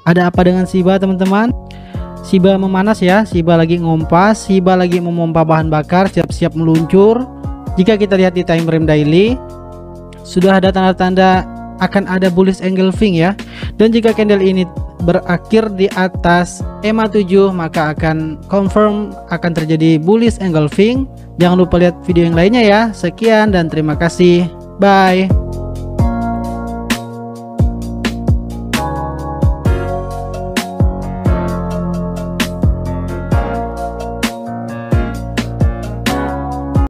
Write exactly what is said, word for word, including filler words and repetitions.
Ada apa dengan Shiba teman-teman? Shiba memanas ya, Shiba lagi ngompas, Shiba lagi memompa bahan bakar, siap-siap meluncur. Jika kita lihat di time frame daily, sudah ada tanda-tanda akan ada bullish engulfing ya. Dan jika candle ini berakhir di atas E M A tujuh, maka akan confirm akan terjadi bullish engulfing. Jangan lupa lihat video yang lainnya ya. Sekian dan terima kasih. Bye.